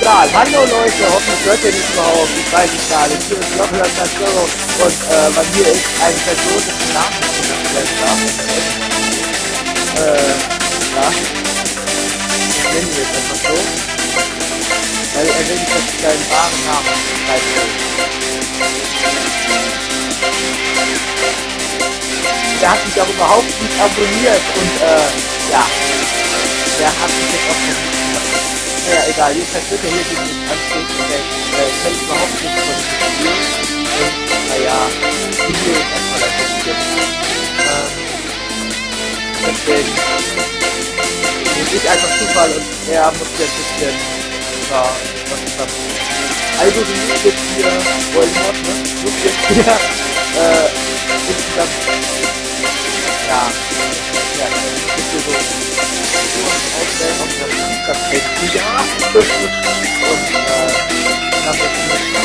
egal. Hallo Leute, hoffentlich hört ihr mich überhaupt. Ich weiß es gar nicht. Hier ist Lochland Zero und bei mir ist eine Person, dessen Namen ich nicht vielleicht darf. Ja. Ich nenne ihn jetzt einfach so. Weil er will nicht, dass ich seinen wahren Namen schreiben will. Der hat mich auch überhaupt nicht abonniert und ja. Der hat mich jetzt auch nicht gemacht. Naja, egal, jedenfalls wird er hier nicht anstehen und der fällt überhaupt nicht von dem Spiel. Und naja, die Video ist erstmal ein bisschen. Deswegen ist ich einfach Zufall und er muss hier ein bisschen was ist das? Also du musst jetzt hier Voldemort, ne? Du musst jetzt hier insgesamt ja, du musst jetzt hier so auswählen, ob das hält ja und dann wird es nicht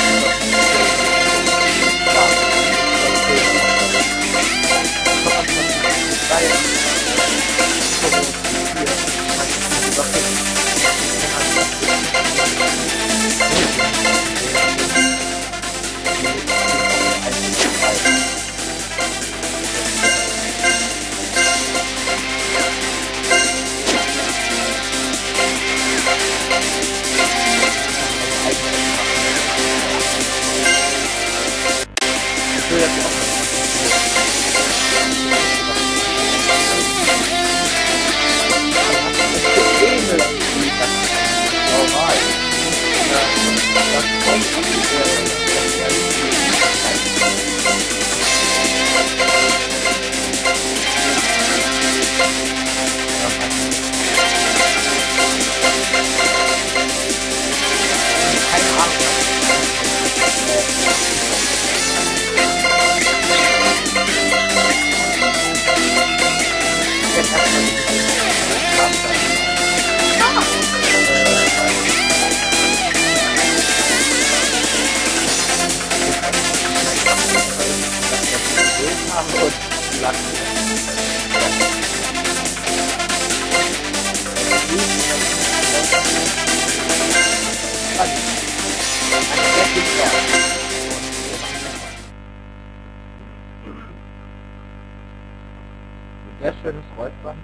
sehr schönes Räuspern.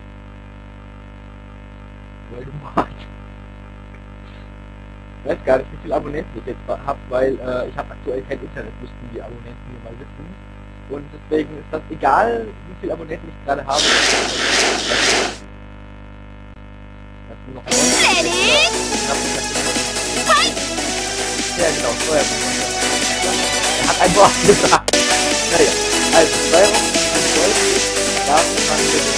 Voldemort. Ich weiß gar nicht, wie viele Abonnenten ich jetzt habe, weil ich habe aktuell kein Internet, müssten die Abonnenten hier mal wissen. Und deswegen ist das egal, wie viele Abonnenten ich gerade habe. Das ist nur noch ein ja genau, vorher. Er hat ein Wort gesagt. Naja, also Steuerung und Gold darf man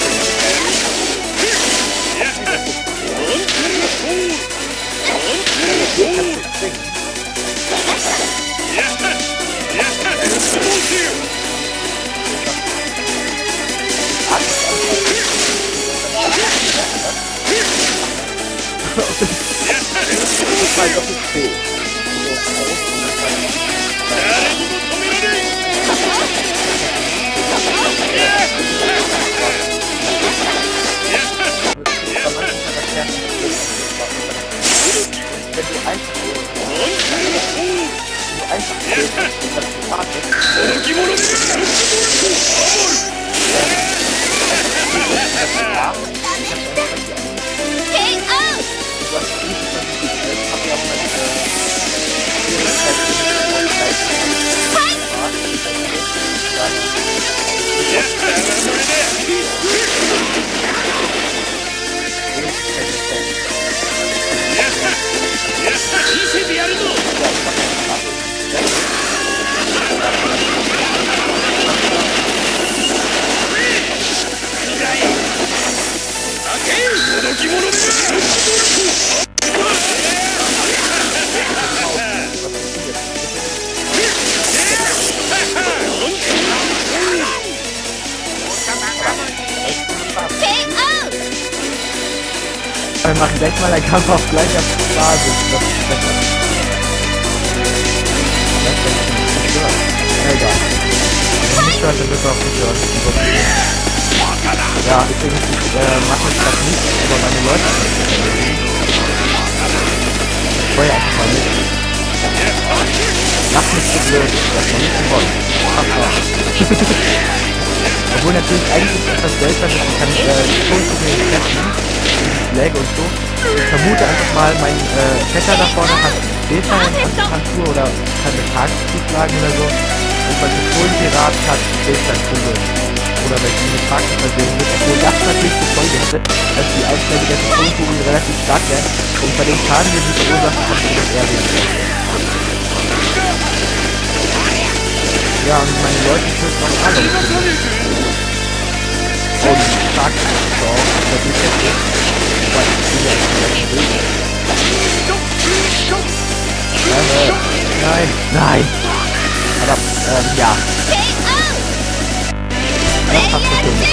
wir machen gleich mal einen Kampf auf gleicher Basis. Das ist besser. Egal. Wenn nicht hört, dann wird man auch nicht hören. Ja, übrigens, ich mache jetzt das nicht, aber meine Leute Feuer einfach mal mit. Lass mich so blöd, das war nicht gewonnen. Obwohl natürlich eigentlich etwas seltsam ist, ich kann schon zu den treffen, Lag und so. Ich vermute einfach mal, mein Vetter da vorne hat Beta in Handschuhe oder kann eine Tageszuschlagen oder so. Und mein Pistolenpirat hat Beta Kugel. Oder wenn ich eine Tag versehen wird, obwohl das natürlich zur Folge hätte, dass die Einschläge der Pistolenkugeln relativ stark werden. Und bei den Schaden, die sie verursachen, kann ich das eher weniger. Ja, und meine Leute führen noch alle. Und stark so, das ist jetzt nicht. Weil ich bin ja nicht nein, nein. Aber, ja. Das passt so schön.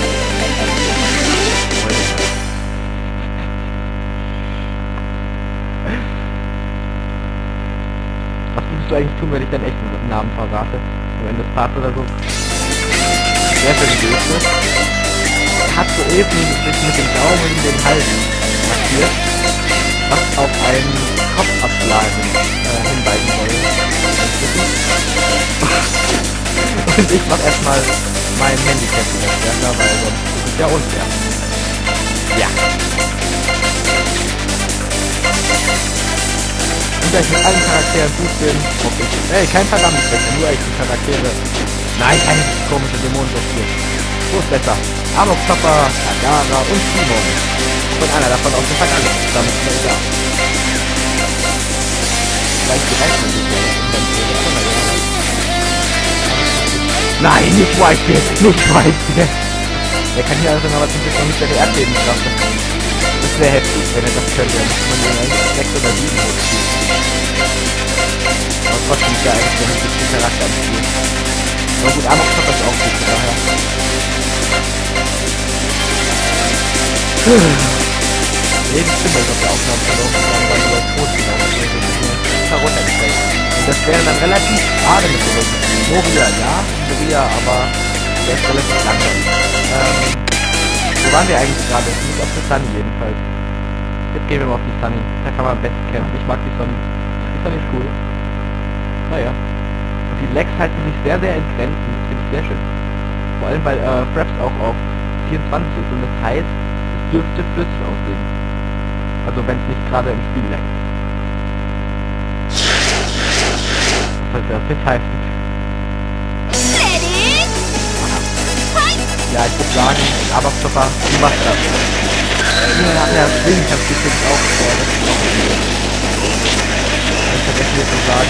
Was würdest du eigentlich tun, wenn ich deinen echten Namen verrate? Am Ende des Parts oder so? Sehr seriös wird. Er hat soeben sich mit dem Daumen den Hals markiert, was auf einen Kopfabschlagen hinweisen soll. Und ich mach erstmal mein Handicap wieder stärker, weil sonst ist es ja unfair. Ja. Und da ich mit allen Charakteren gut bin, hoffe ich. Kein verdammtes Wechsel, nur echte Charaktere. Nein, keine komische Dämonen so viel. Wo ist besser? Amok Chopper, Tagara und Simon. Und einer davon aus der Vergangenheit. Damit ist er egal. Vielleicht direkt mit sich nein, nicht Whitebeard, nicht Whitebeard. Der kann hier also aber zum Glück noch nicht seine Erdbebenkraft. Das wäre heftig, wenn er das könnte. Dann muss man den eigentlich 6 oder 7 hochziehen. Aber trotzdem ist ja eigentlich der heftigste Charakter am Spiel. Aber gut, Amok Chopper ist auch gut, von daher. Jede Stimme ist auf der Aufnahme verloren, weil du als Tod genau runtergestellt. Und das wäre dann relativ schade mit dem Moria, ja, Moria, aber der ist relativ langsam. Wo waren wir eigentlich gerade? Nicht auf die Sunny jedenfalls. Jetzt gehen wir mal auf die Sunny. Da kann man am besten kämpfen. Ich mag die Sunny. Die Sunny ist cool. Naja. Und die Lags halten sich sehr, sehr in Grenzen. Das finde ich sehr schön. Vor allem, weil Fraps auch auf 24 ist und das heißt, es dürfte flüssig aussehen. Also wenn es nicht gerade im Spiel laggt. Was soll das jetzt heißen? Ja, ich würde sagen, aber Chopper, du machst das. Ja, deswegen kannst du jetzt auch ich vergesse mir zu sagen.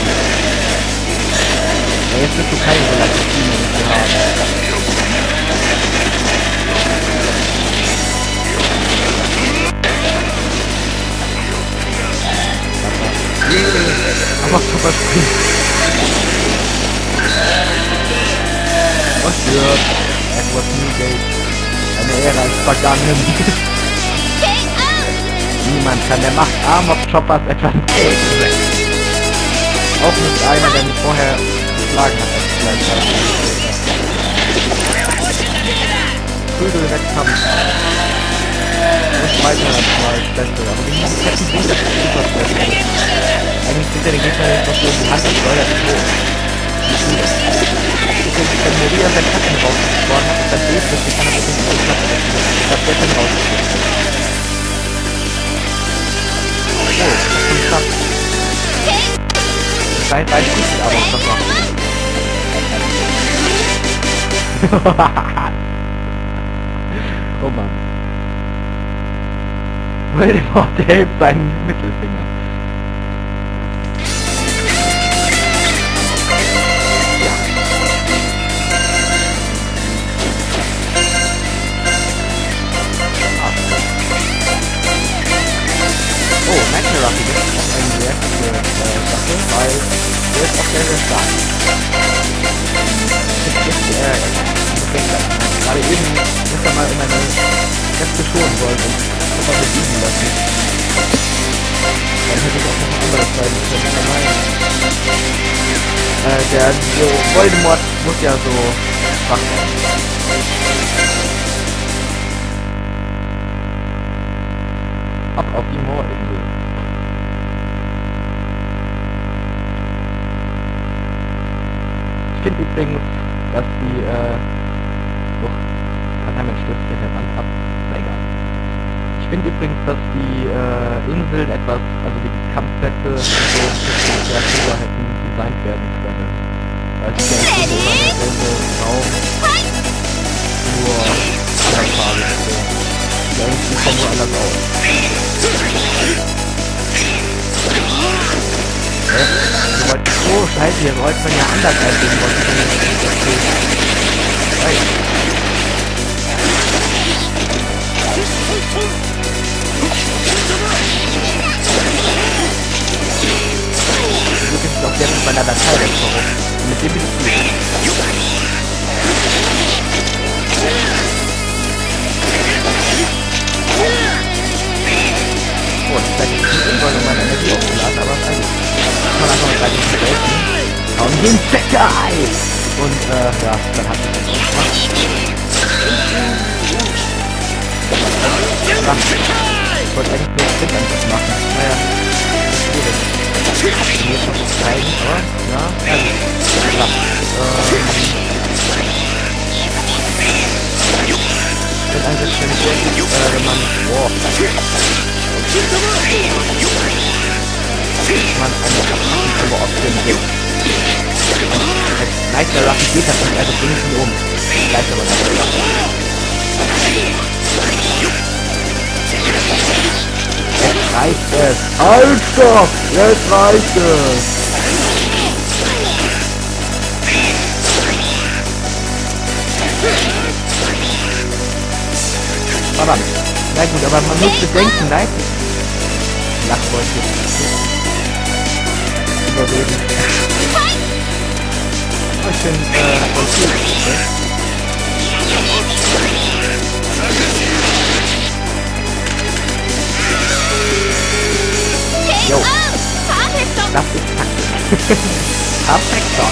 Ja, jetzt bist du keine Relation zu haben. Aber Chopper springt. Und stirbt. Edward Newgate. Eine Ära ist vergangen. Niemand kann der Macht Amok Choppers etwas entgegensetzen. Auch nicht einer, der mich vorher geschlagen hat, als Kleinschalter. Prügel Wettkampf. Und weiter mal Special. Aber gegen diesen fetten Ding, das ist super Special. Eigentlich sind ja die Gegner jetzt noch so in die Hand und steuert nicht hoch. Wenn Moria sein Kacken rausgesprochen hat, ist dann flüssig, kann er das nicht ausklappen. Ich hab der schon rausgesprochen. Oh, das hat schon geklappt. Das scheint beide gut mit Amok Chopper. Oh Mann. Voldemort hebt seinen Mittelfinger. Oh, Magnarok ist auch eine sehr gute Sache, weil der ist auch sehr, sehr stark. Gerade eben muss er mal in meine Kräfte schonen wollen und das auch nicht liegen lassen. Dann hätte ich auch noch ein anderes zeigen können. Der Voldemort muss ja so schwach sein. Ab auf die Moorinsel. finde übrigens, dass die, verdammt, stößt hier der Wand ab. Na egal. Ich finde übrigens, dass die, Inseln etwas, also die Kampfplätze und so, ein bisschen kreativer hätten designt werden können. Weil es ja im Grunde immer derselbe Raum, nur andersfarbig, so. Ja, irgendwie kommt nur anders aus. Oh, scheiße, hier rollt man ja anders eingeben, was ich nicht verstehe. Du bist doch jetzt mit meiner Datei weg, warum? Mit dem bin ich nicht. Oh, das ist eigentlich nicht sinnvoll, um meine Energie aufzuladen, aber es eigentlich. Man einfach mal 30 Minuten. Komm, den Checker ein! Und, ja, dann hat sich das gemacht. Ich wollte eigentlich nur Sprint einfach machen. Naja, schwierig. Hier kann ich zeigen, aber, ja, also, ja, ich finde eigentlich schön gut, wenn man, boah, man eine Attackenprobe optieren gibt. Als leichter Lachen geht das nicht, also bring ich ihn um. Leicht aber leichter Lachen. Jetzt reicht es. Halt doch! Jetzt reicht es! Verdammt. Na gut, aber man muss bedenken, nein. Lachbeutel. Überreden. Ich bin, jo. Das ist Taktik. Perfektor.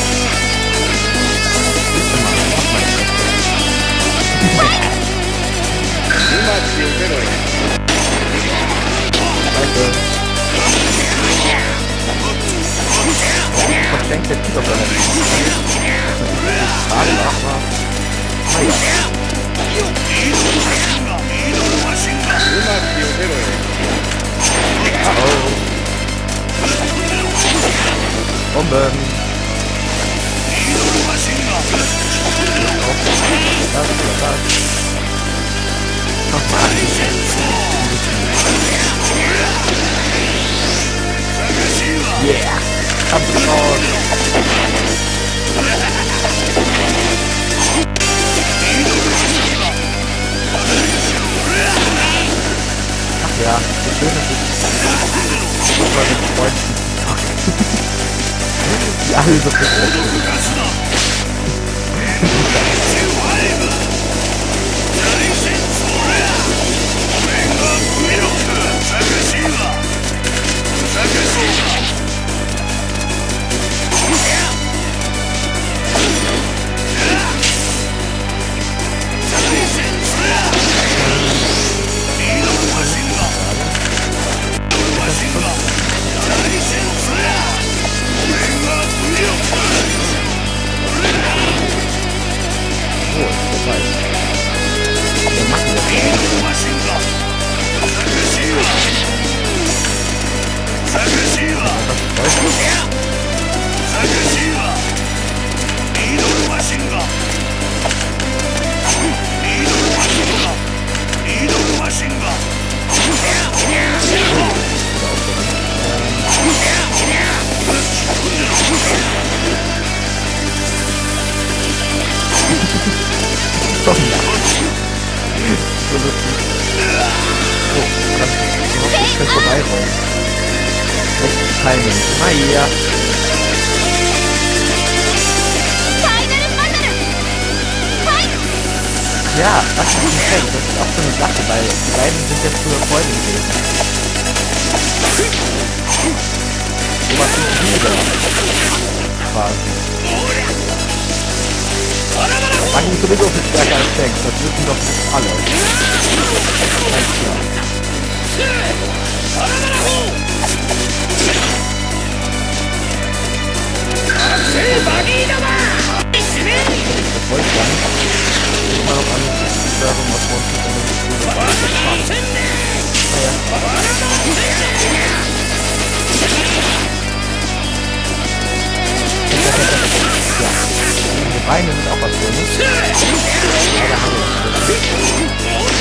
Verschenkt der Tiger oder nicht? Frage aber... Naja. Bomben! Das. Nochmal. Yeah! Kommt raus! Ach ja, das Schöne ist, super mit Freunden. Die alle so Naja. Ja, was ist ein Fake? Das ist auch so eine Sache, weil die beiden sind jetzt früher Freunde gewesen. So was ist wieder. Quasi. Manche sind sowieso viel stärker als Tanks, das wissen doch alle. Ganz klar. Die Beine sind auch was Schönes. Ja, da haben wir was Schönes.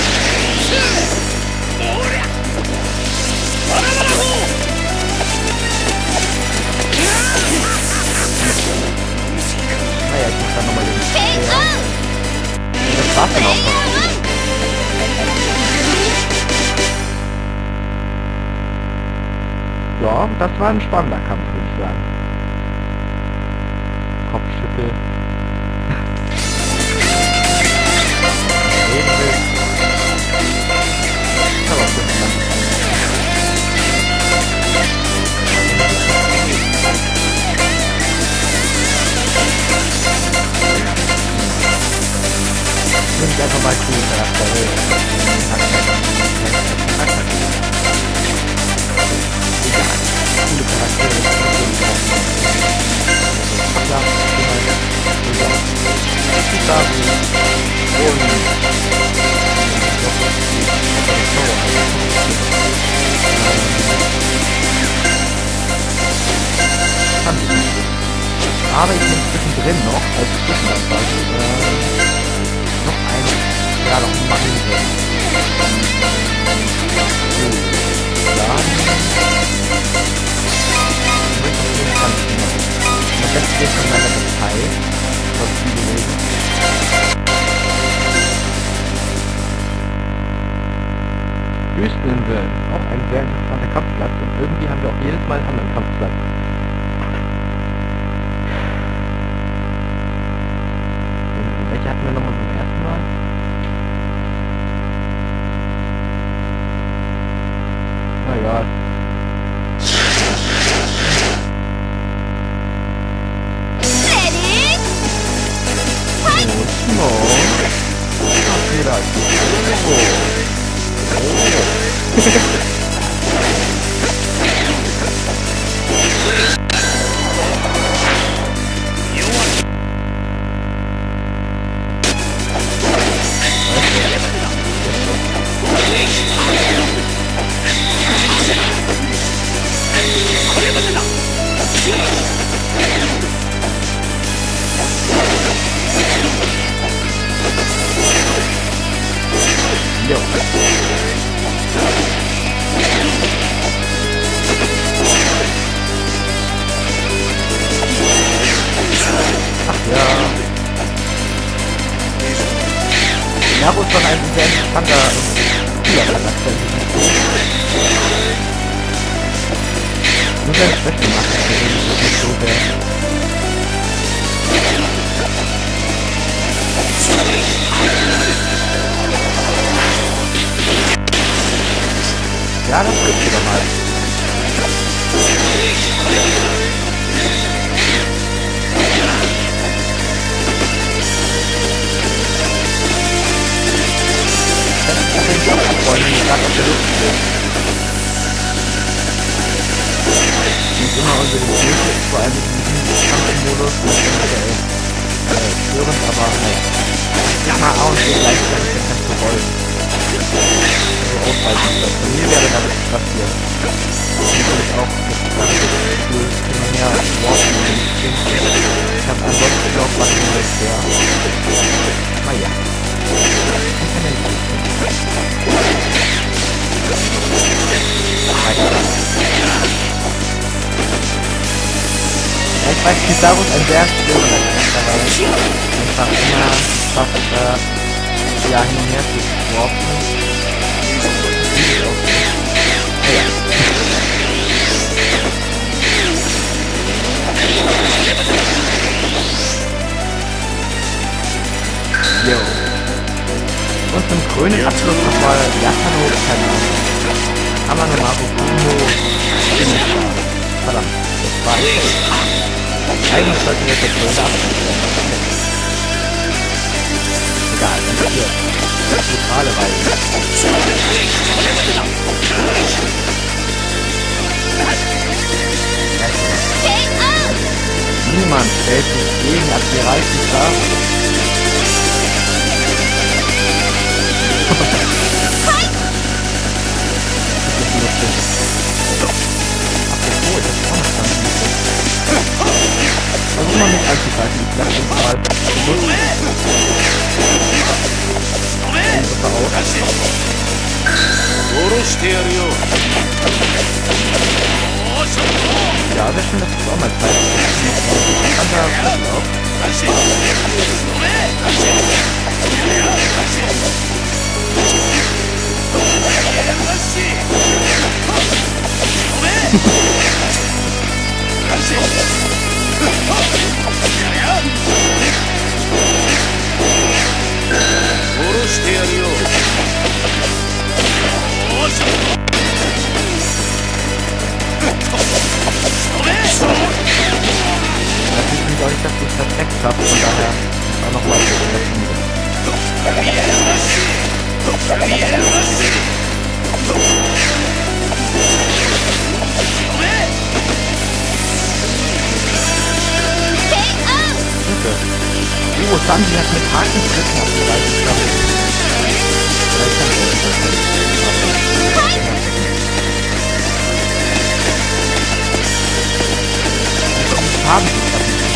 Naja, ich muss dann nochmal den... Das war's dann auch noch. Ja, das war ein spannender Kampf, würde ich sagen. Kopfschüttel. Aber auch gut. Nimm ich einfach mal coole Charaktere. Coole Charaktere. Aber ich bin zwischendrin noch, als Zwischenabfall, noch ein, ja, noch ein Marine. So, dann möchte ich den Kampf machen. Und das geht von meiner Datei, was ich gelesen. Wüsteninseln, auch ein sehr interessanter Kampfplatz und irgendwie haben wir auch jedes Mal einen anderen Kampfplatz. Welche hatten wir nochmal beim ersten Mal? Naja. No. Ach, wieder. Jo. Ach ja. Naru ist schon ein sehr interessanter Charakter. Nur seine Schwäche macht es nicht so sehr. Ja, das wird wieder mal. Das ist ich auch abräumen, die gerade auf der Luft steht. Nicht immer unbedingt möglich, vor allem in diesem Kampfmodus, das ist wieder störend, aber naja. Ja, mal A und B gleichzeitig, das kannst du rollen. So ausweichen das. Bei mir wäre damit passiert. Natürlich auch das Gefühl, immer mehr warten und nicht. Ich habe ansonsten auch was anderes, ja. Naja. Ja, ich weiß, Kizaru ist ein sehr störender Charakter, weil einfach immer fast ja, hin und her zu warpen. Jo. Und zum grünen Abschluss nochmal Yasano Kanano. Amano Maru Kumo. Verdammt, das war ich. Eigentlich sollten wir jetzt der grüne Abschluss werden. Egal, dann hier. Das brutale Weise. Niemand stellt sich gegen Admiral Kizaru. Apropos, das ist auch noch ganz lustig. Versuch mal nicht anzugreifen, ich lasse uns mal ja, sehr schön, dass du auch mal Zeit hast. Kann da Ablauf. Natürlich nicht auch nicht, dass du es perfekt hast, von daher auch nochmal oh, Sanji hat mit Haken Dritten abgereicht. Ich glaube, vielleicht kann ich das haben sie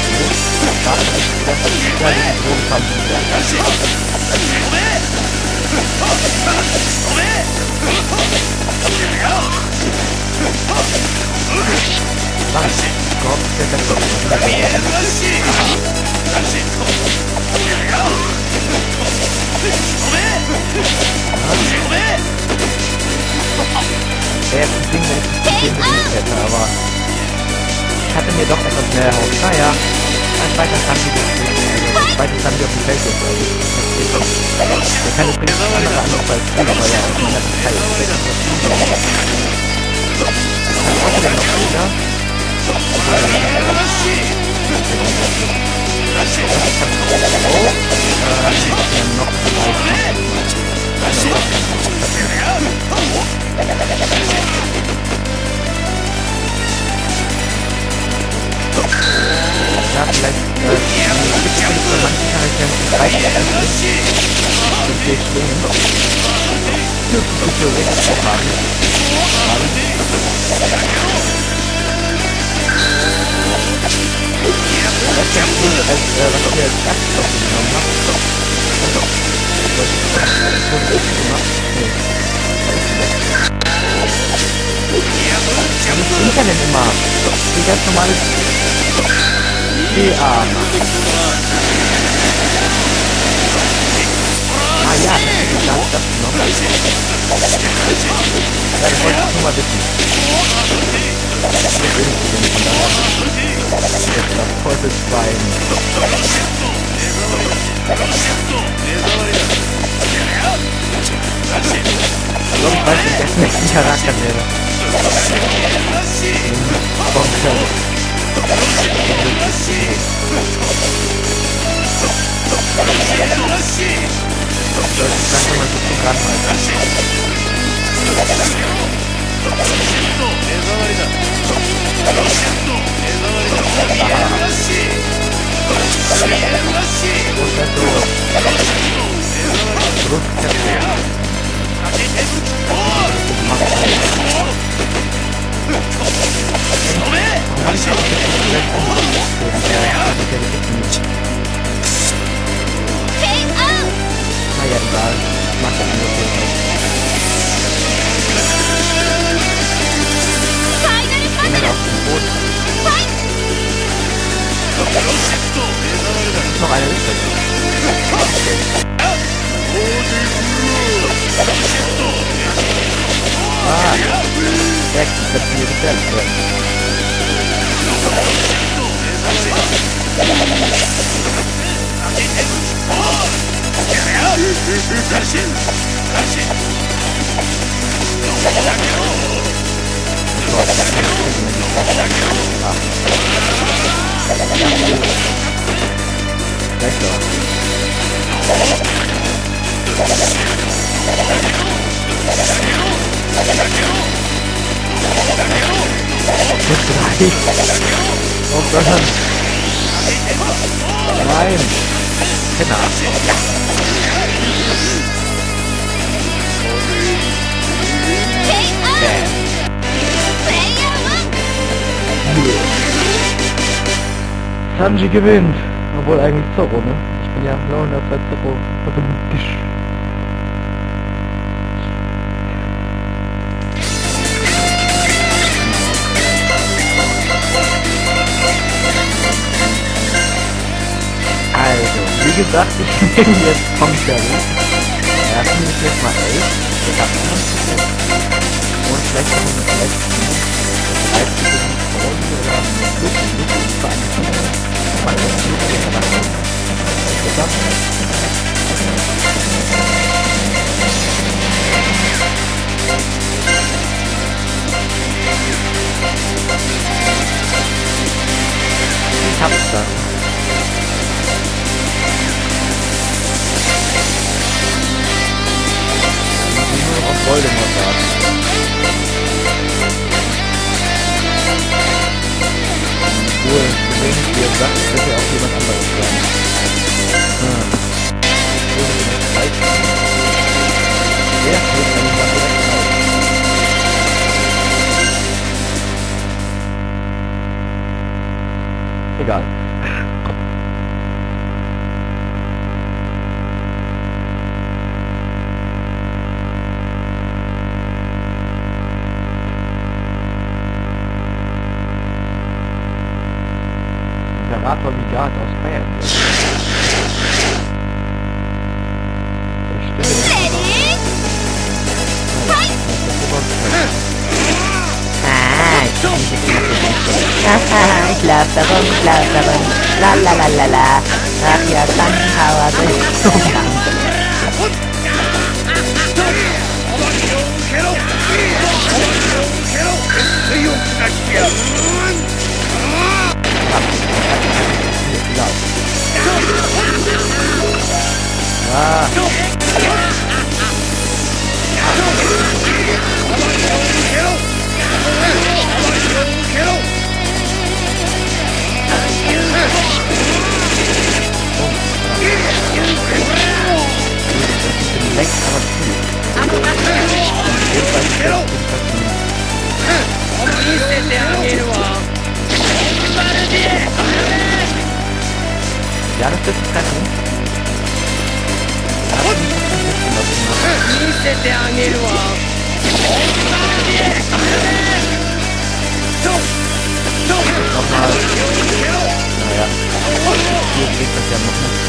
aber ich hatte mir doch etwas mehr erhofft. Naja, ein weiter Sanji zweites Sanji auf dem Feld ist. Der kann übrigens andere Anlaufball spielen, aber ja, auf meiner Teil ist kann außerdem noch Fehler. Ja, vielleicht gibt es bei manchen Charakteren reicht es nicht, dass wir schwingen. Dürfen wir theoretisch auch haben. Das ist ja cool, als was wir als Gaststoff genommen haben. Das wurde richtig gemacht. Nee. Was ist denn immer? Wie ganz normales PA. Ah ja, das noch. Ja, das wollte ich nur mal wissen. Jetzt das Teufelsbein. Ich glaube, ich weiß nicht, wer der nächste Charakter wäre. Naja, egal. Ich mag das nur auf dem Boot. Noch eine Liste. Ah, weg, das ist mir gefährlich werden. Oh Gott. Nein. Genau. Sanji gewinnt. Obwohl eigentlich Zorro, ne? Ich bin ja nur in der Zeit Zorro. Also, wie gesagt, ich nehme jetzt Tom-Cherry. Ja, finde ich jetzt mal 11. Das hat man noch und vielleicht noch mit letzten 30 oder ich hab's dann. Nur auf Voldemort warten. Cool, wenn ich dir sagt, könnte auch jemand anderes sein. Ja, das kann ich dann direkt zeigen. Egal. Imperator Vigard aus Bayern. Ich lauf darum, la la la la la. Ach ja, Sunpower ist so krank. Ja, das wird es treffen. Nochmal. Naja. Hier kriegt das ja noch nicht.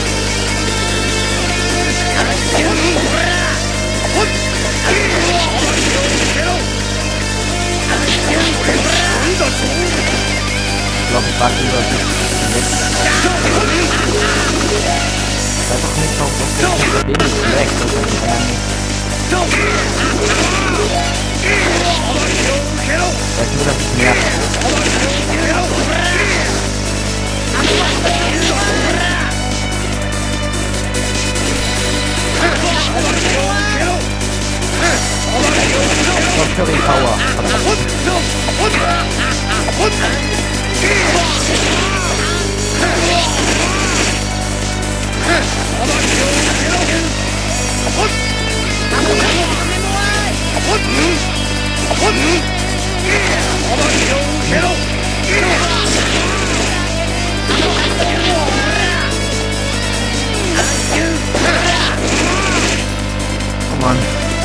Ich glaube, ich warte lieber bis zum nächsten Mal. Einfach nicht noch so viel Ding ist weg. Vielleicht nur, dass ich mehr Curry Power. Oh Mann.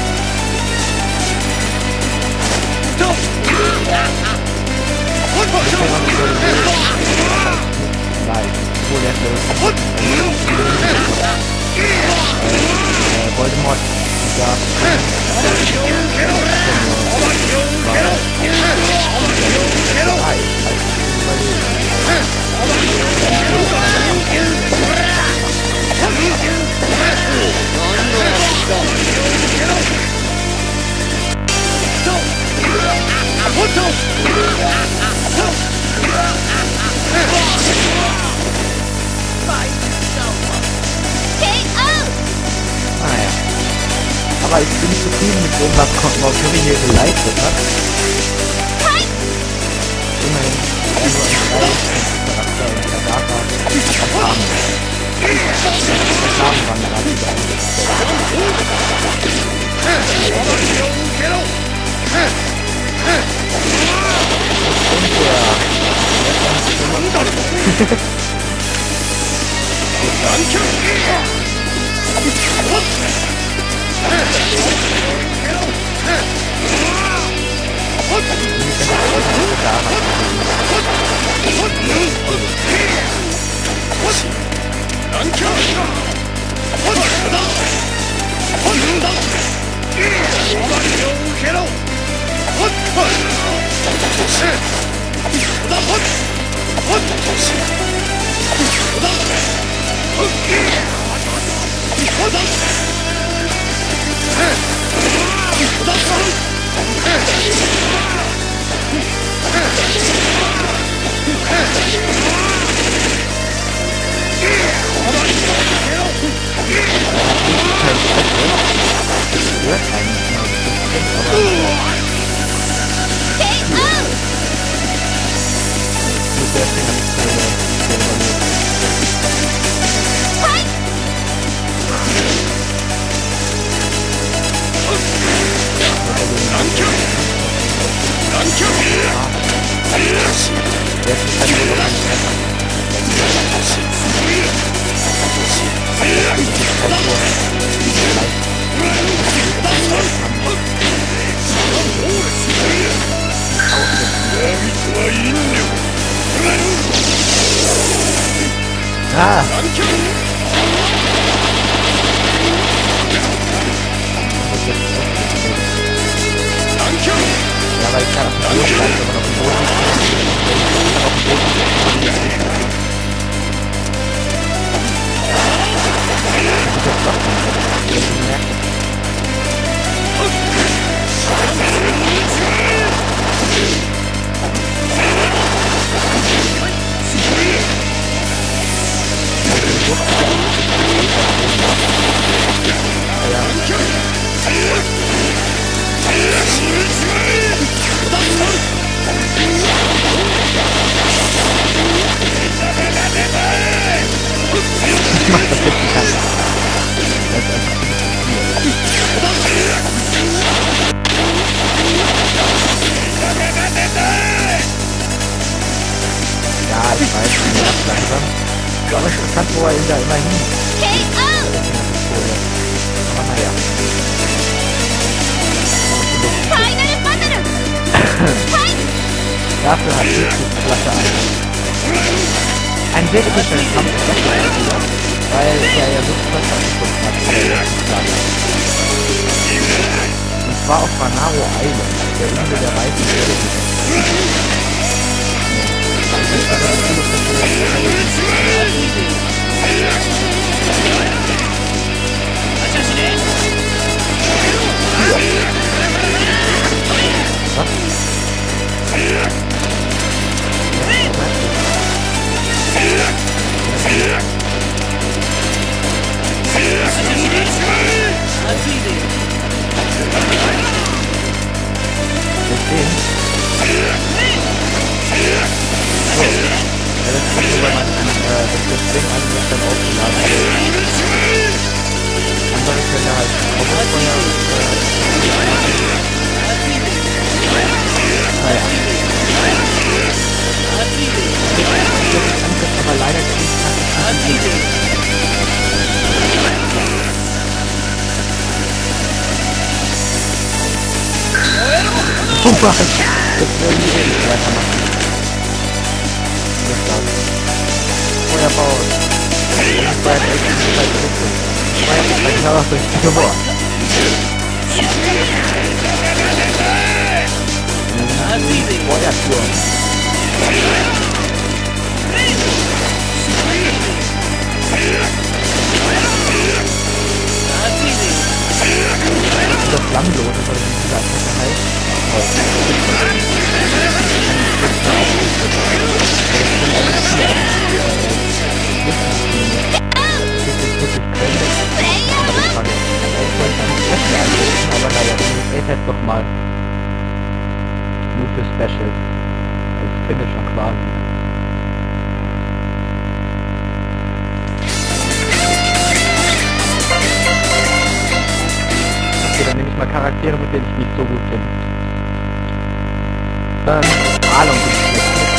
Nein, wo der Voldemort aber ich bin zufrieden mit dem, was Curry hier geleistet hat. Immerhin nur ein Charakter und Charakter haben. Schadenwanderer wieder. Ja, weil ich gerade auf dem Boden stand, wenn man auf dem Boden aber interessant, wo er ihn da immer hin. Aber naja. Dafür hat die Klasse ein sehr effizientes Kampf, weil er ja wirklich was angeguckt hat. Und zwar auf Banaro Island, der Insel der weißen Erde. Das werden wir nicht weitermachen. Das war's. Feuerbau. Das war jetzt echt nicht weit zurück. Das war jetzt gleich noch durch die Geburt. Feuerturm. Das Flammenlose, weil ich dieser Attacke heißt. Aber naja, ich hätte doch mal nur für Special als Finisher quasi. Okay, dann nehme ich mal Charaktere, mit denen ich nicht so gut bin. Strahlung gibt es vielleicht nicht.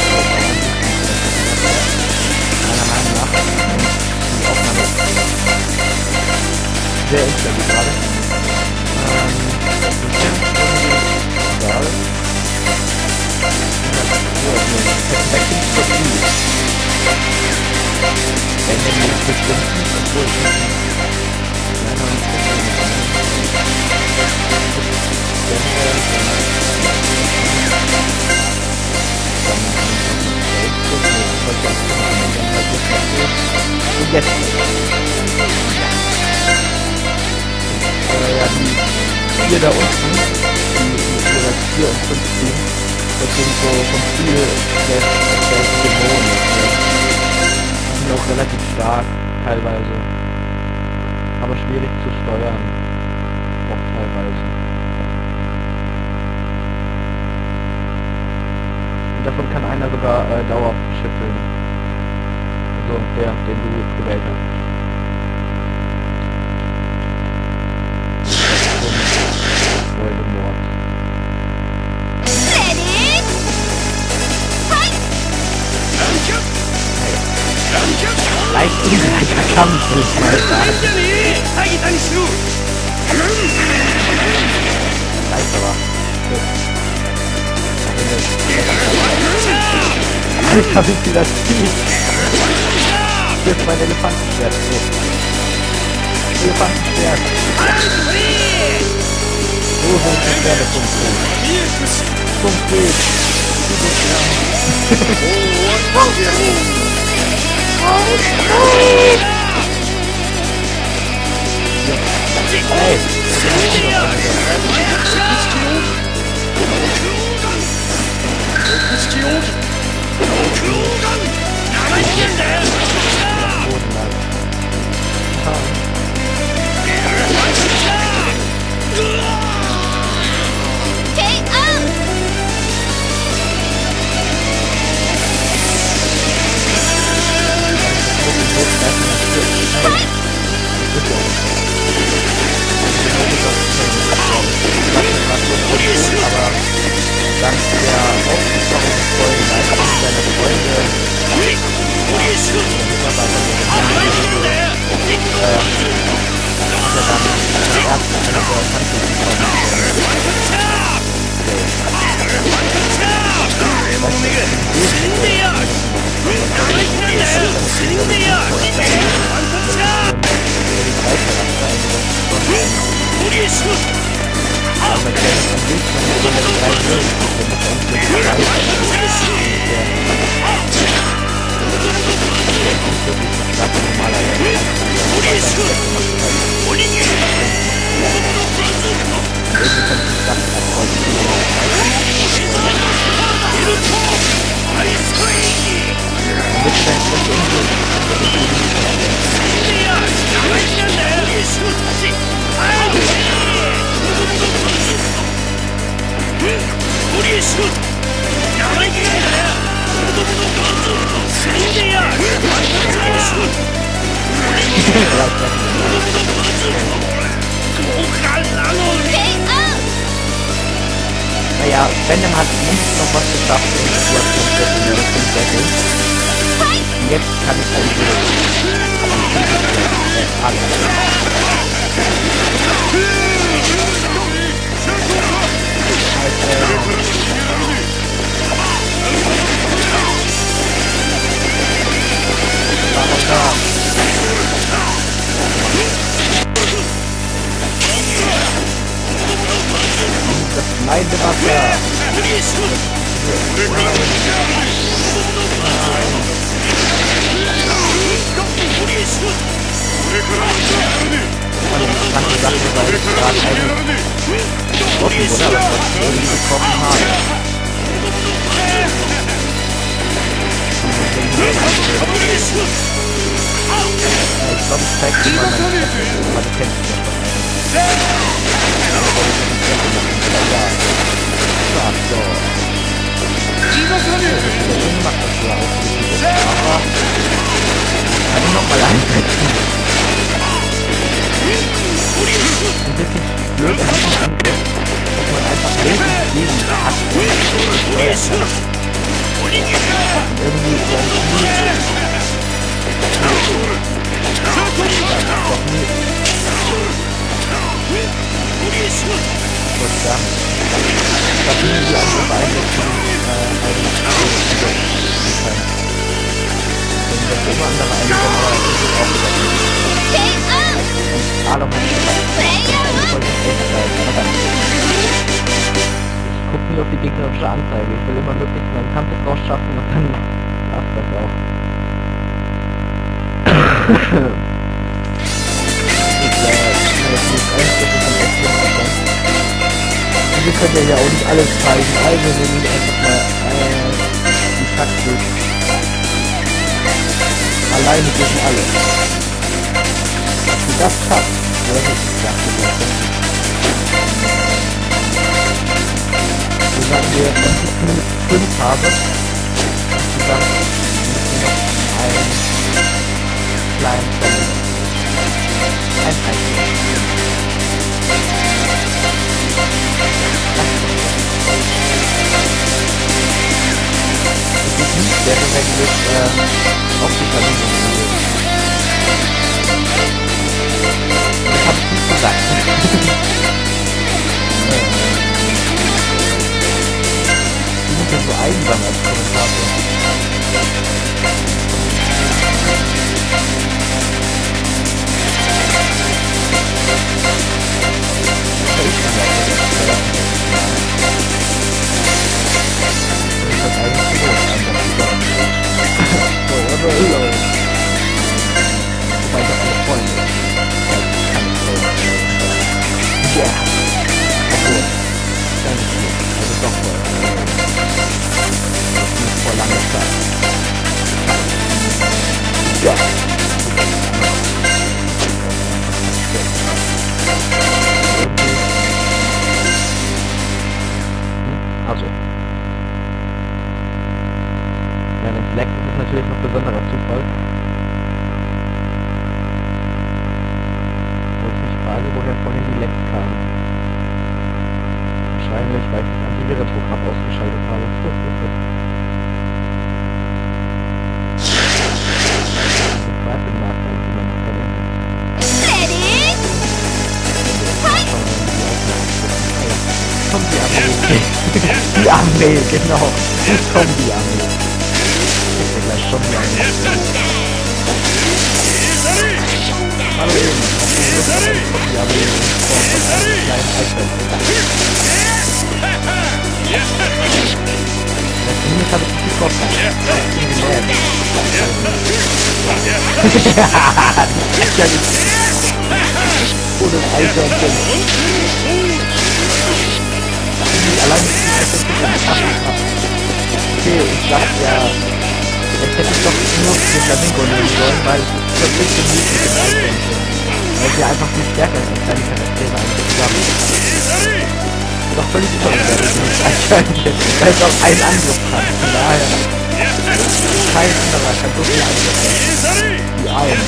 Meiner Meinung nach die Aufnahme sehr instabil gerade. Das ist egal. Wenn wir nicht bestimmt sind, obwohl ich nicht und jetzt ja, die 4 da unten, die 4 und 15, das sind so vom Spiel der Dämonen. Die sind auch relativ stark teilweise, aber schwierig zu steuern, auch teilweise. Und davon kann einer sogar dauerhaft schütteln. Also der, den du gewählt hast. Voldemort. Leicht ungleicher Kampf, will ich mal sagen. Leicht aber. Alter, wie viel das zieht. Jetzt mein Elefantenschwert. Elefantenschwert. So sind die Schwerte funktionieren. Funktioniert. Hey! Aber dank der aufsichtsvollen Leistung seiner Freunde Naja, Venom hat nicht noch was geschafft und jetzt kann ich das bleibende Wasser. Ich glaube, ich zeige dir mal meine Kenntnisse. Macht das ja auch, aber kann ich noch mal einsetzen. Ein bisschen blöd an diesem Angriff, dass man einfach Leben hat. wollte ich sagen. Da finden die Angriffe einsetzen, wenn das immer andere einsetzen, aber das ist auch wieder gut. Und Alom hat gesagt, ich wollte echt verdammt. Ich gucke nie auf die gegnerische Anzeige. Ich will immer möglichst meinen Kampf rausschaffen und dann passt das auch. Wir können ja auch nicht alles zeigen, also nehmen wir einfach mal die Taktik. Alleine gegen alle. Dass du das schaffst, wäre richtig klasse. So sagen wir, wenn ich zumindest 5 habe, dann müssen wir noch einen kleinen Challenge. Ein Einzel. Wäre, wenn wir auf die Familie gehen. Das habe ich nicht gesagt. Du musst ja so einsam als Kommentator. Natürlich noch besonderer Zufall. Wo ich mich frage, woher vorhin die Lecks kamen. Wahrscheinlich, weil ich das Antivirenprogramm ausgeschaltet habe. Die Armee, genau. Zombie-Armee. Schon die Armee. Hallo eben. Die Armee von einem kleinen Eisfeld. Zumindest habe ich nicht getroffen. Ich bin gelähmt. Ohne Eichhörnchen. Allein mit dem Eichhörnchen. Okay, ich dachte ja... Jetzt hätte ich doch nur den Flamingo nehmen sollen, weil es ist ein bisschen niedrig im Eichhörnchen. Weil sie einfach viel stärker ist als deine Charaktere eigentlich zusammen. Doch völlig überbewertet dieses Eichhörnchen, weil es auch einen Angriff kann. Von daher, kein anderer kann so viel Angriff haben. Die einen.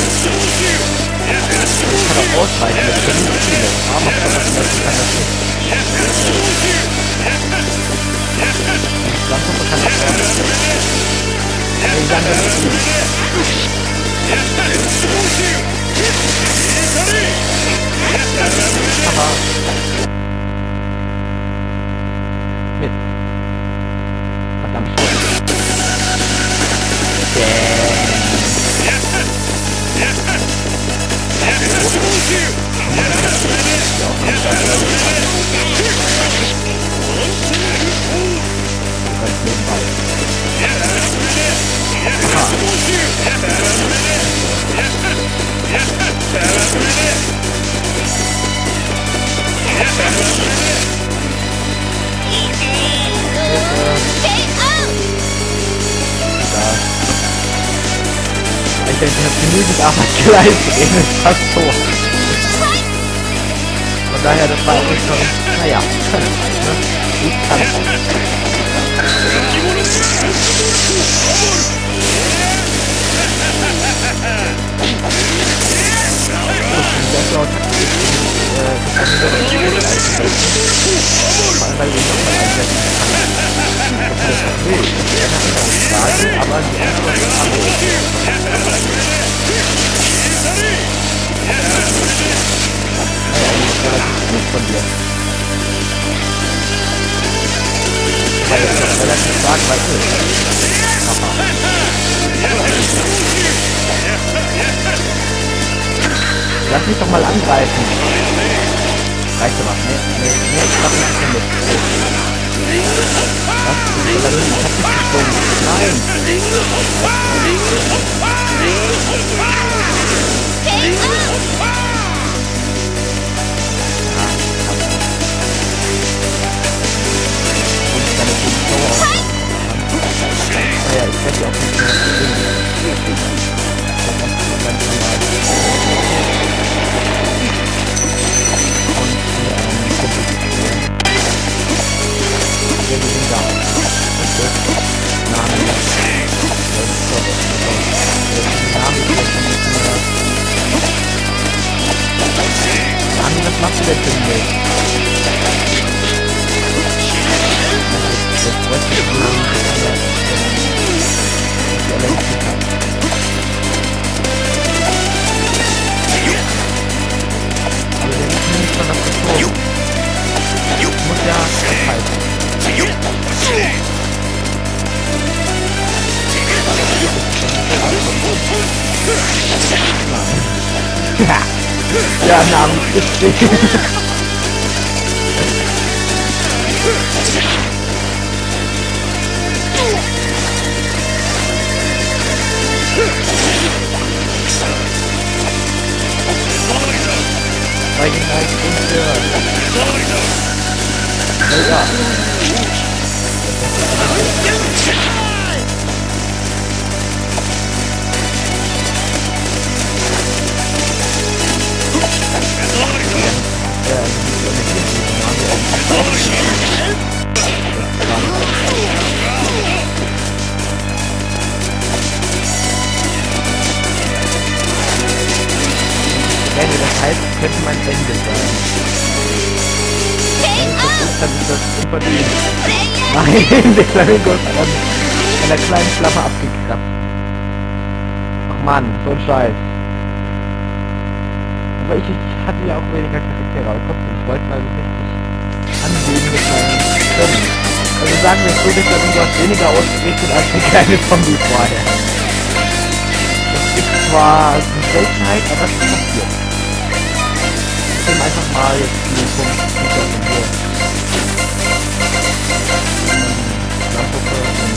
Ich kann auch ausweichen, das können nicht viele. Aber kann das nicht. Die Flammpuppe kann das auch nicht. Ich sage das nicht. Aber mit. Verdammt schön. Ich denke, ich habe genügend Arbeit geleistet, eben ist fast tot. Von daher, das war eigentlich schon, naja, können halt, ne? Ich kann halt. Das ist auch taktisch, das kann ich doch nicht einsetzen. Vor allem, weil ich nochmal einsetzen kann. Ob ich das auch will, das ist eine andere Frage, aber die Antwort ist andere. Naja, die ist relativ gut von dir. weil das noch relativ stark weit ist. Aha. Lass mich doch mal angreifen. Reicht aber. Nee, ich mach nicht mit. Was? Ich hab nicht gesprungen. Nein! Und dann ist die Show auch. Naja, ich werde ja auch nicht mehr wir sind da. Mann, was machst du denn für mich? Aber der ist nicht von das gezogen. Ich muss ja festhalten. Ja, Namensgespräch. Bei den ja. Das heißt, es könnte mein Ende sein. Wenn es das ist, dann ist das unverdient. Nein, der Flamingo ist an einer kleinen Flamme abgekratzt. Ach Mann, so ein Scheiß. Aber ich hatte ja auch weniger Charaktere, aber trotzdem, ich wollte mal so richtig angehen mit meinen Stimmen. Also sagen wir so, der Flamingo hat weniger ausgerichtet als eine kleine Zombie vorher. Das ist zwar eine Seltenheit, aber es passiert. Ich nehme einfach mal jetzt die Punkt von hier. Lampuppe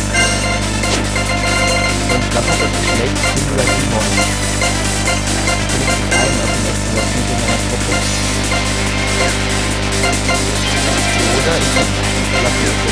und Lampuppe ist schlecht, Singular Demon. Ich bin nicht einen aus dem letzten Jahr in meiner Gruppe. Oder ich hab Lampuppe.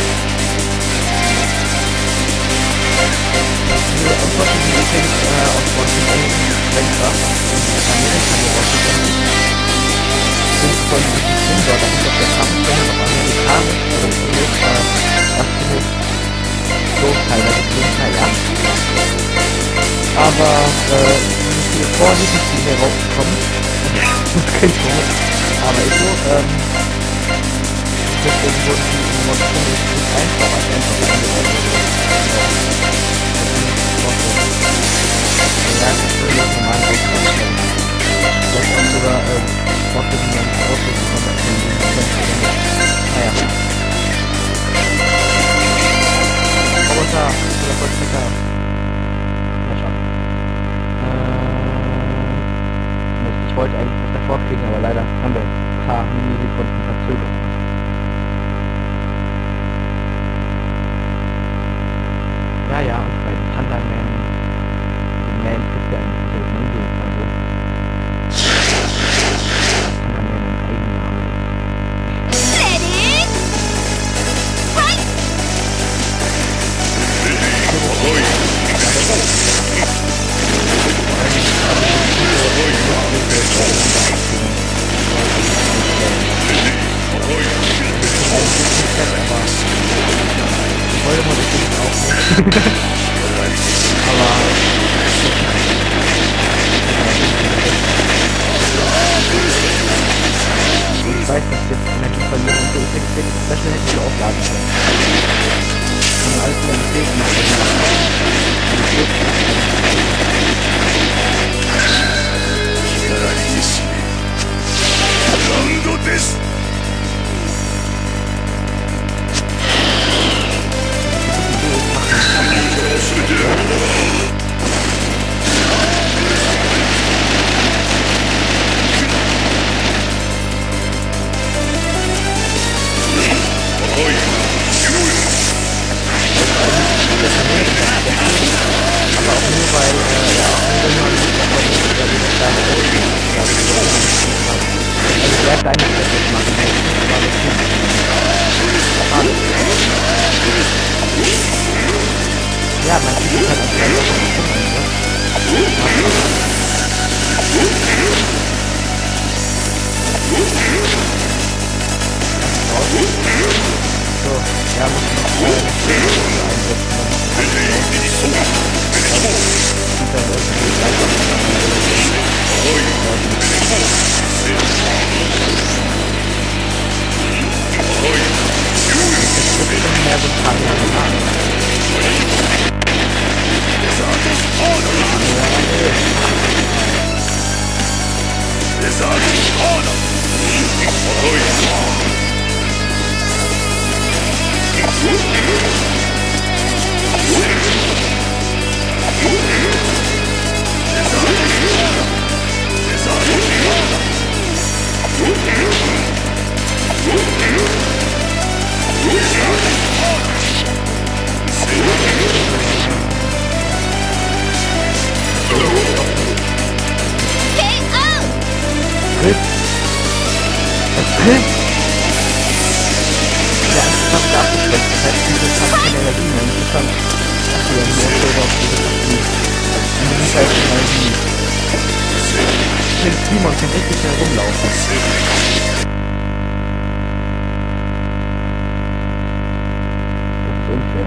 Diese Antworten, die übrigens aus Washington, Schwenkkraft und Amerika geworden sind von diesem dort, da ist auf der Kampfstelle noch amerikanisch, oder zumindest, das finde ich so teilweise klingt, naja. Aber, wie viele Vorlieben, die hier rauskommen, das klingt komisch, aber ist so, deswegen wurden die Emotionen nicht einfach als einfach eingebaut. Ja, das ist ja normal ausgangstellen. Das ist sogar, Worte, die man auslösen kann, als man den kennt oder nicht. Naja. Roboter, oder Vollstrecker. Ja, schade. Mist, ich wollte eigentlich das davor kriegen, aber leider haben wir ein paar Millisekunden Verzögerung. Ja, halt auch gleich auf den so, ja, muss ich noch Simon kann richtig schnell rumlaufen. Das ist unfair.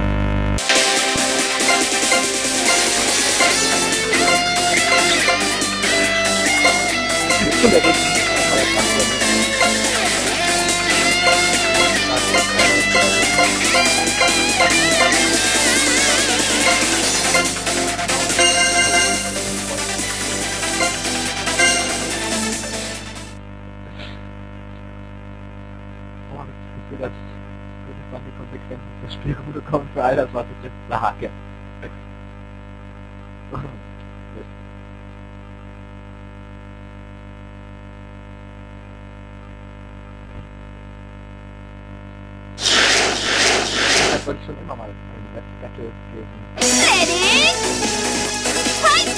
Das ist dann die Konsequenzen des Spiels bekommen für all das, was ich jetzt sage. Das wollte ich schon immer mal eine Battle geben. Ready? Fight!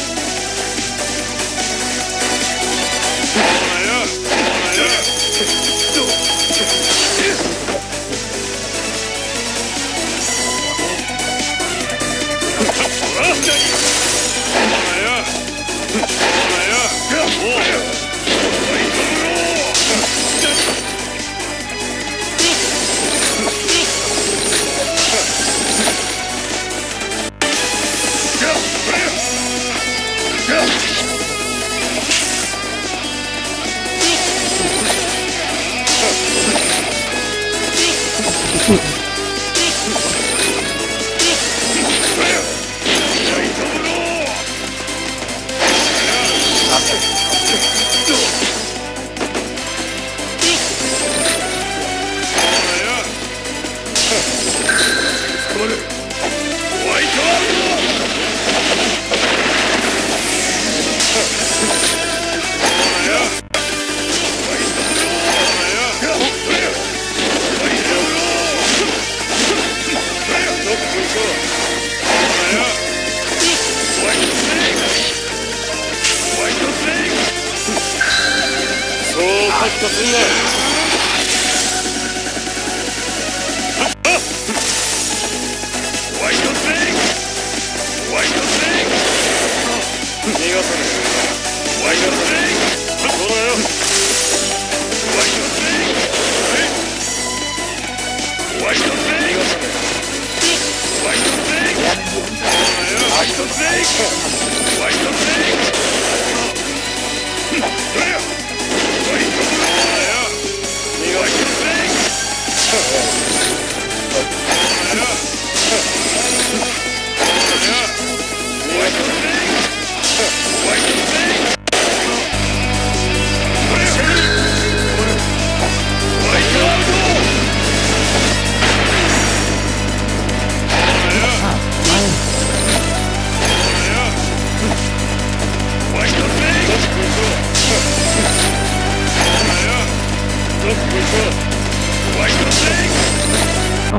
Oh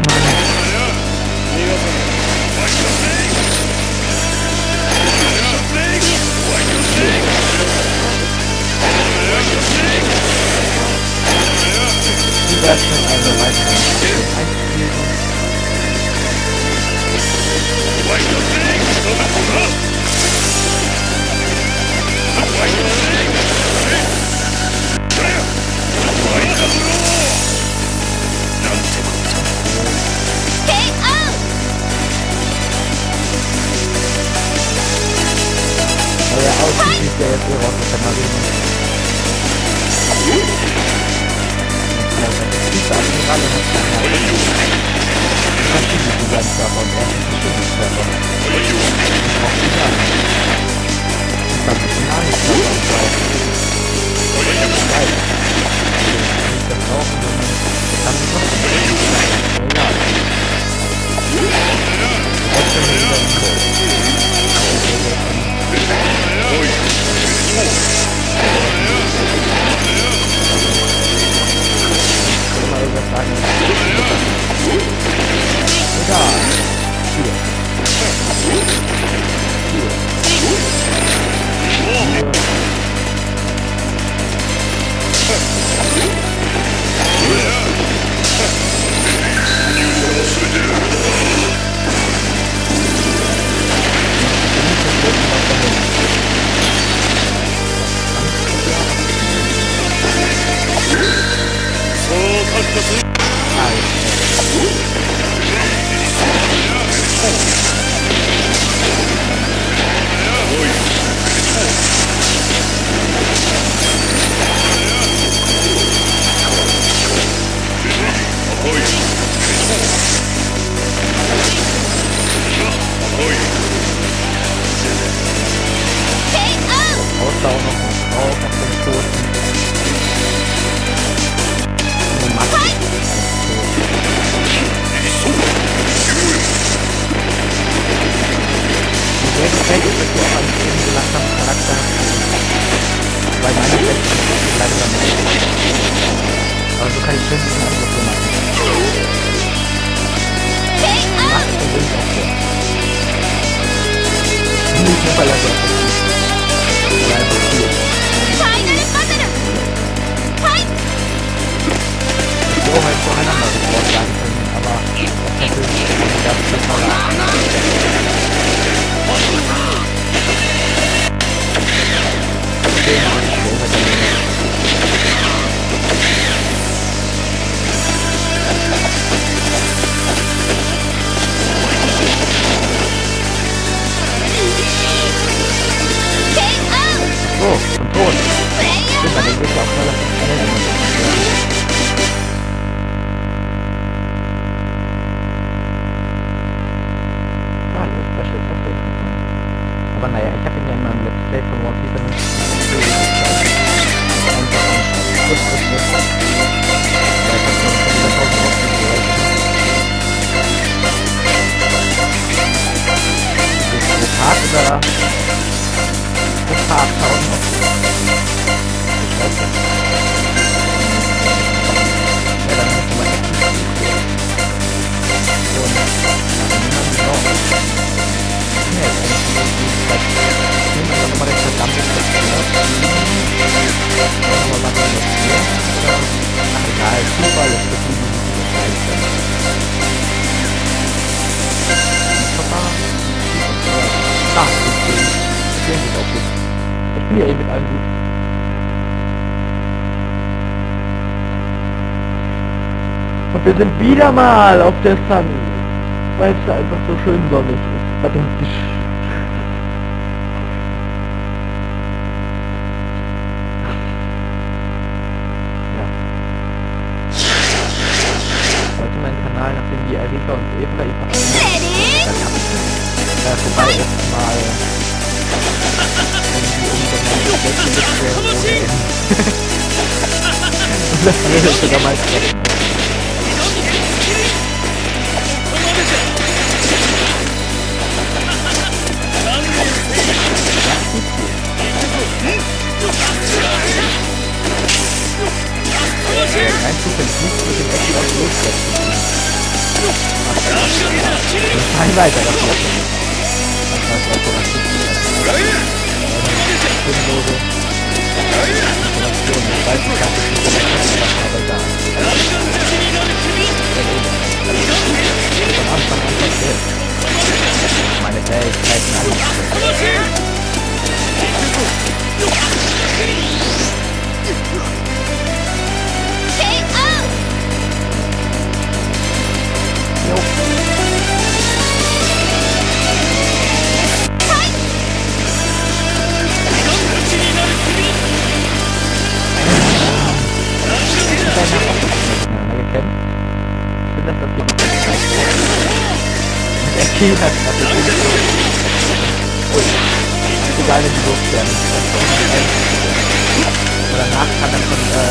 Mann. der jetzt raus aus der Marine. Dieser Admiral hat keine Ahnung. Du kannst die mit seinem Körper und er ist ein bestimmtes Körper. Das braucht die gar nicht. Das ist ein Personalkörper und so. Das ist geil. Nicht das Rauchen, sondern das kann man trotzdem. Egal. Trotzdem wieder im Boot. Mal irgendwas sagen. Egal. Hier. Aber naja, ich habe ihn ja in meinem Let's Play von One Piece Ich bin ja eh mit allem gut. Und wir sind wieder mal auf der Sun, weil es da einfach so schön sonnig ist. Verdammt. Ja. Heute mein Kanal, nachdem die Erika und Eva vorbei ist, mal das würde sogar mal treffen. Kein Zufall, nicht mit dem Ecken aus Lossetzen. Ein weiter dafür. Das war so ein sinnlose Information. Ich weiß nicht, aber da. Von Anfang an passiert. Meine Fähigkeiten alle. Egal, wenn die loswerden. Und danach kann dann schon wieder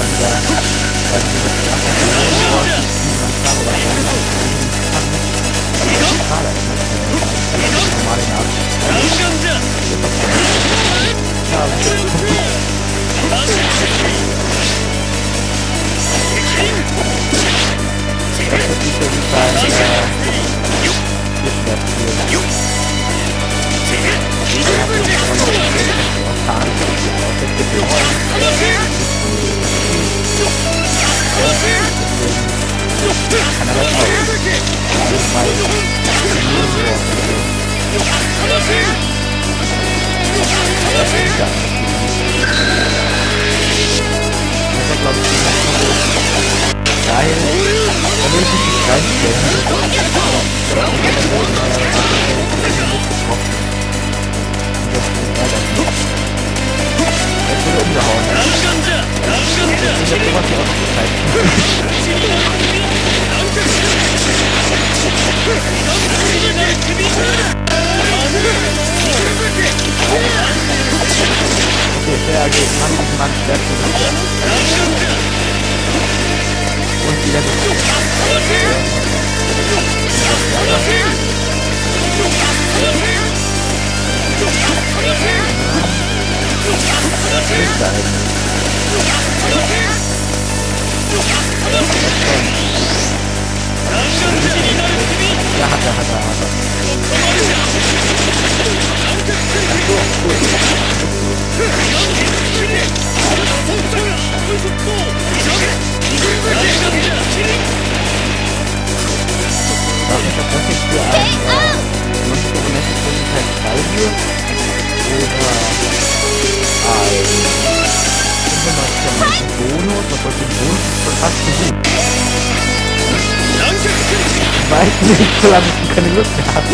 weiß nicht, solange ich keine Lust mehr habe.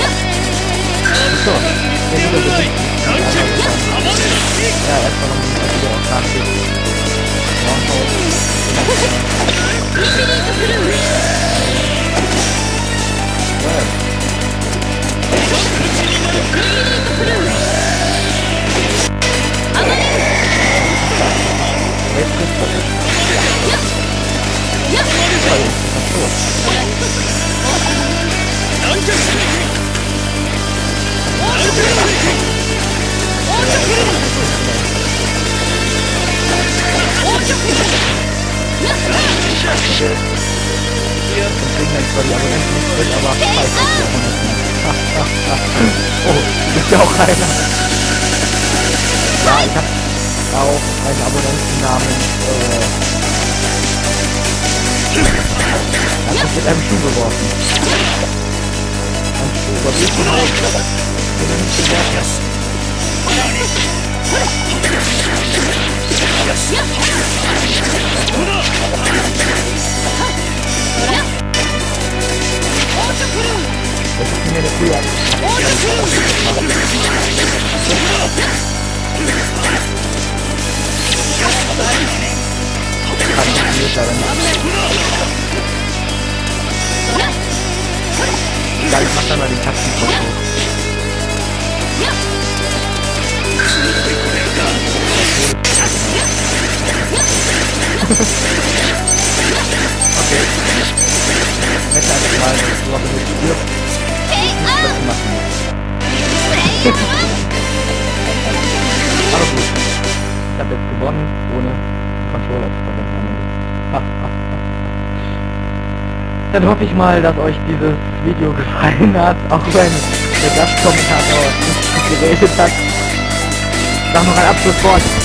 So, ja, erstmal noch ein Video auf Nachricht. Oh, du bist ja auch einer. Ja, ich hab auch einen Abonnenten namens hat mich mit einem Schuh geworfen. Ein Schuh, aber wie ist denn aus? Den er nicht geworfen hat. Das ist mir eine früher. Ja, ich mach dann mal die Tasten hoch. Okay. Jetzt einfach mal, dass du aber nicht stirbst. Was du machen musst. Aber gut. Ich habe jetzt gewonnen, ohne den Controller zu verwenden. Dann hoffe ich mal, dass euch dieses Video gefallen hat, auch wenn der Gastkommentator nicht geredet hat. Sag noch ein Abschlusswort.